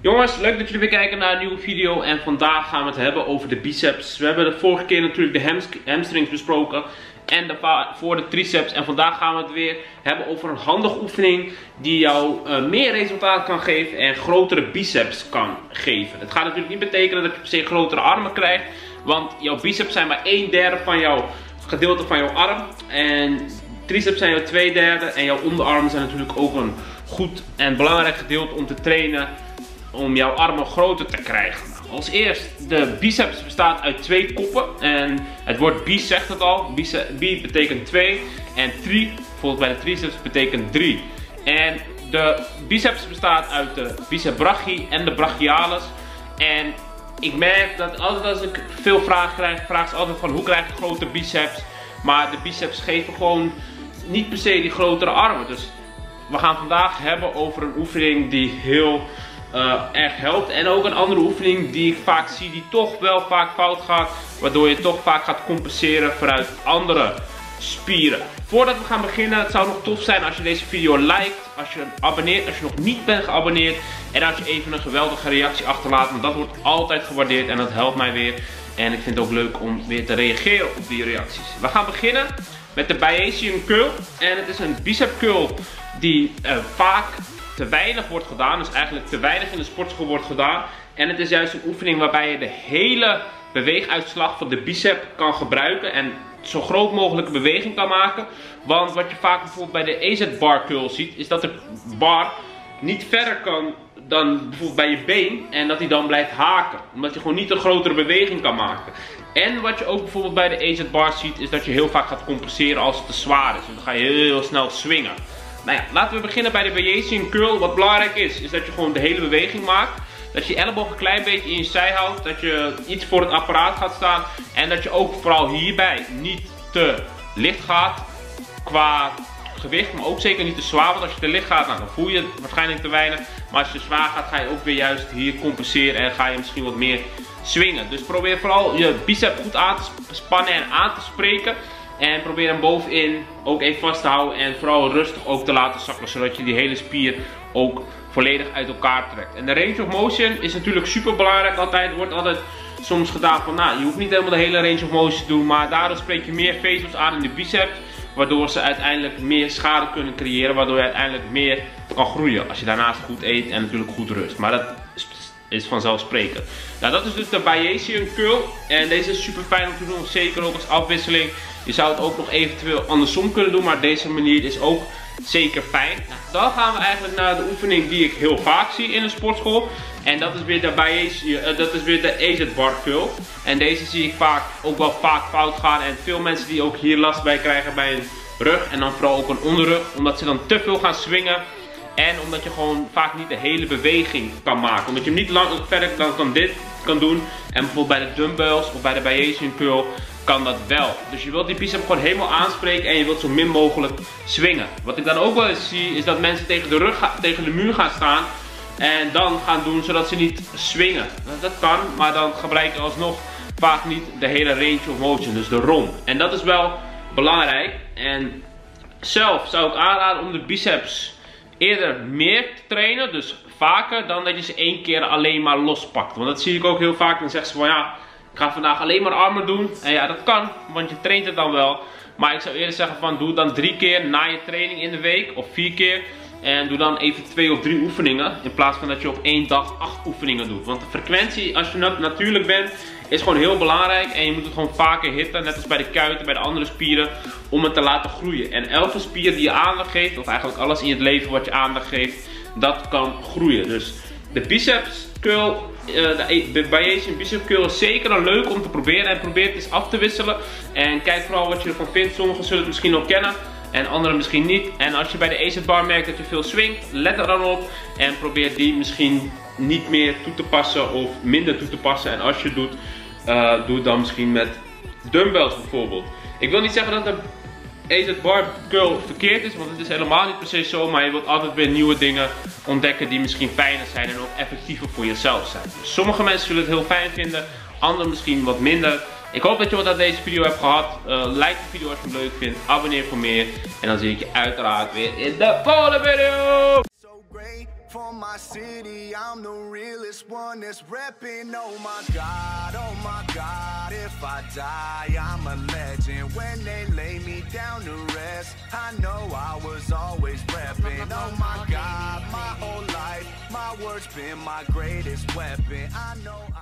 Jongens, leuk dat jullie weer kijken naar een nieuwe video en vandaag gaan we het hebben over de biceps. We hebben de vorige keer natuurlijk de hamstrings besproken en voor de triceps. En vandaag gaan we het weer hebben over een handige oefening die jou meer resultaat kan geven en grotere biceps kan geven. Het gaat natuurlijk niet betekenen dat je per se grotere armen krijgt, want jouw biceps zijn maar 1/3 van jouw gedeelte van jouw arm. En triceps zijn jouw 2/3 en jouw onderarmen zijn natuurlijk ook een goed en belangrijk gedeelte om te trainen om jouw armen groter te krijgen. Als eerst, de biceps bestaat uit 2 koppen en het woord bis zegt het al. Bi betekent 2 en tri, bijvoorbeeld bij de triceps, betekent 3. En de biceps bestaat uit de biceps brachii en de brachialis. En ik merk dat altijd als ik veel vragen krijg, vragen ze altijd van hoe krijg ik grote biceps. Maar de biceps geven gewoon niet per se die grotere armen. Dus we gaan vandaag hebben over een oefening die heel erg helpt. En ook een andere oefening die ik vaak zie die toch wel vaak fout gaat. Waardoor je toch vaak gaat compenseren vanuit andere spieren. Voordat we gaan beginnen, het zou nog tof zijn als je deze video liked. Als je abonneert, als je nog niet bent geabonneerd. En als je even een geweldige reactie achterlaat. Want dat wordt altijd gewaardeerd en dat helpt mij weer. En ik vind het ook leuk om weer te reageren op die reacties. We gaan beginnen met de Bayesian curl. En het is een bicep curl die vaak te weinig wordt gedaan. Dus eigenlijk te weinig in de sportschool wordt gedaan. En het is juist een oefening waarbij je de hele beweeguitslag van de bicep kan gebruiken. En zo groot mogelijke beweging kan maken. Want wat je vaak bijvoorbeeld bij de AZ bar curl ziet, is dat de bar niet verder kan dan bijvoorbeeld bij je been. En dat hij dan blijft haken. Omdat je gewoon niet een grotere beweging kan maken. En wat je ook bijvoorbeeld bij de AZ bar ziet, is dat je heel vaak gaat compenseren als het te zwaar is. Dus dan ga je heel snel swingen. Nou ja, laten we beginnen bij de Bayesian curl. Wat belangrijk is dat je gewoon de hele beweging maakt. Dat je je elleboog een klein beetje in je zij houdt. Dat je iets voor het apparaat gaat staan. En dat je ook vooral hierbij niet te licht gaat qua gewicht. Maar ook zeker niet te zwaar. Want als je te licht gaat, nou, dan voel je het waarschijnlijk te weinig. Maar als je zwaar gaat, ga je ook weer juist hier compenseren. En ga je misschien wat meer swingen. Dus probeer vooral je bicep goed aan te spannen en aan te spreken. En probeer hem bovenin ook even vast te houden en vooral rustig ook te laten zakken. Zodat je die hele spier ook volledig uit elkaar trekt. En de range of motion is natuurlijk super belangrijk altijd. Wordt altijd soms gedaan van, nou, je hoeft niet helemaal de hele range of motion te doen. Maar daardoor spreek je meer vezels aan in de biceps. Waardoor ze uiteindelijk meer schade kunnen creëren. Waardoor je uiteindelijk meer kan groeien. Als je daarnaast goed eet en natuurlijk goed rust. Maar dat is vanzelfsprekend. Nou, dat is dus de Bayesian curl. En deze is super fijn om te doen. Zeker ook als afwisseling. Je zou het ook nog eventueel andersom kunnen doen. Maar deze manier is ook zeker fijn. Nou, dan gaan we eigenlijk naar de oefening die ik heel vaak zie in een sportschool. En dat is weer de AZ bar curl. En deze zie ik vaak ook wel vaak fout gaan. En veel mensen die ook hier last bij krijgen bij hun rug. En dan vooral ook een onderrug. Omdat ze dan te veel gaan swingen. En omdat je gewoon vaak niet de hele beweging kan maken. Omdat je hem niet lang verder dan dit kan doen. En bijvoorbeeld bij de dumbbells of bij de Bayesian curl kan dat wel. Dus je wilt die bicep gewoon helemaal aanspreken en je wilt zo min mogelijk swingen. Wat ik dan ook wel eens zie is dat mensen tegen de muur gaan staan. En dan gaan doen zodat ze niet swingen. Dat kan, maar dan gebruik je alsnog vaak niet de hele range of motion. Dus de ROM. En dat is wel belangrijk. En zelf zou ik aanraden om de biceps eerder meer te trainen, dus vaker, dan dat je ze 1 keer alleen maar lospakt. Want dat zie ik ook heel vaak. Dan zeggen ze van ja, ik ga vandaag alleen maar armen doen. En ja, dat kan, want je traint het dan wel. Maar ik zou eerder zeggen van doe het dan 3 keer na je training in de week. Of 4 keer. En doe dan even 2 of 3 oefeningen. In plaats van dat je op 1 dag 8 oefeningen doet. Want de frequentie, als je natuurlijk bent, is gewoon heel belangrijk. En je moet het gewoon vaker hitten. Net als bij de kuiten, bij de andere spieren. Om het te laten groeien. En elke spier die je aandacht geeft, of eigenlijk alles in het leven wat je aandacht geeft, dat kan groeien. Dus de biceps curl, de Bayesian bicep curl is zeker een leuk om te proberen. En probeer het eens af te wisselen. En kijk vooral wat je ervan vindt. Sommigen zullen het misschien al kennen. En anderen misschien niet. En als je bij de AZ bar merkt dat je veel swingt, let er dan op. En probeer die misschien niet meer toe te passen of minder toe te passen. En als je het doet, doe het dan misschien met dumbbells bijvoorbeeld. Ik wil niet zeggen dat de AZ bar curl verkeerd is, want het is helemaal niet precies zo. Maar je wilt altijd weer nieuwe dingen ontdekken die misschien fijner zijn en ook effectiever voor jezelf zijn. Dus sommige mensen zullen het heel fijn vinden, anderen misschien wat minder. Ik hoop dat je wat aan deze video hebt gehad. Like de video als je hem leuk vindt. Abonneer voor meer. En dan zie ik je uiteraard weer in de volgende video. For my city, I'm the realest one that's reppin'. Oh my God, if I die, I'm a legend. When they lay me down to rest, I know I was always reppin'. Oh my God, my whole life, my words been my greatest weapon. I know